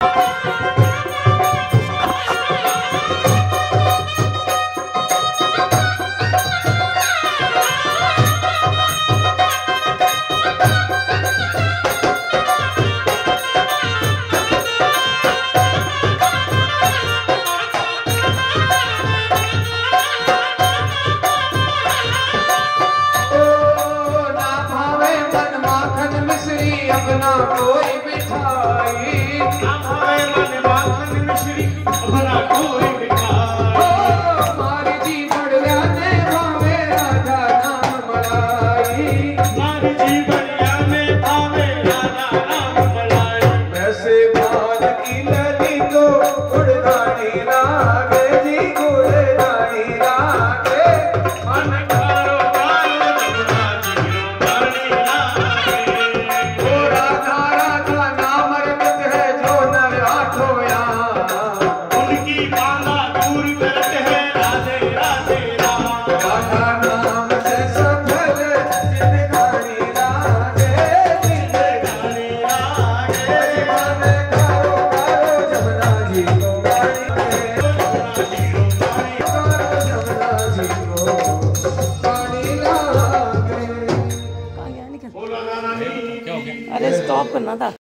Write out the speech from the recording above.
अपना कोई मिठाई हमारे मन माखन मिश्री अपना कोई मिठाई हमारी जी बढ़िया ने भावे राजा नाम मलाई हमारी जी बढ़िया ने भावे राजा नाम मलाई वैसे भान की लली तो गुड़दानी लागे जी गुड़दानी लागे मन करो अरे स्टॉप करना था।